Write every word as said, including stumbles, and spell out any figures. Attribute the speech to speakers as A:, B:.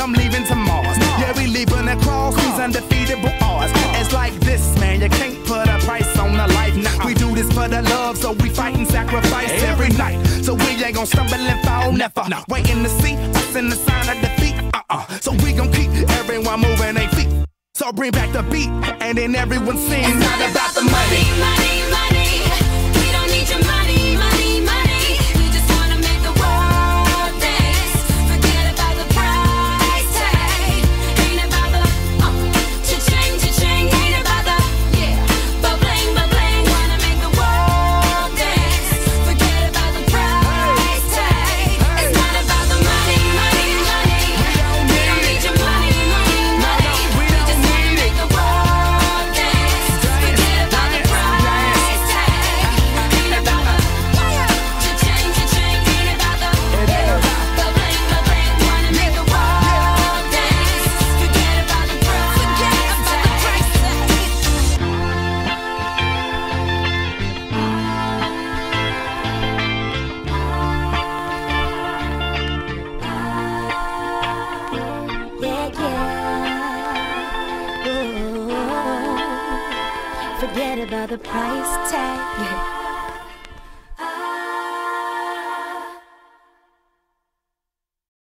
A: I'm leaving to Mars. Yeah, we leaving across these undefeatable odds. It's like this, man, you can't put a price on a life. Now we do this for the love, so we fight and sacrifice every night. So we ain't gon' stumble and fall, never. Waiting to see us in the sign of defeat. Uh-uh. So we gon' keep everyone moving their feet. So bring back the beat, and then everyone sings.
B: It's not about the money, money, money. We don't need your money, money, money. We just wanna make the world dance. Forget about the price tag. Ain't about the uh, cha-ching, cha-ching. Ain't about the yeah, b-bling, b-bling. Wanna make the world dance. Forget about the price tag. It's not about the money, money, money. We don't need your money, money, money. We just wanna make the world dance. Forget about the price tag. Ain't about the cha-ching, cha-ching. Ain't about the b-bling, b-bling. Wanna make the world dance. Forget about the price Yeah, yeah. Ooh. Forget about the price tag.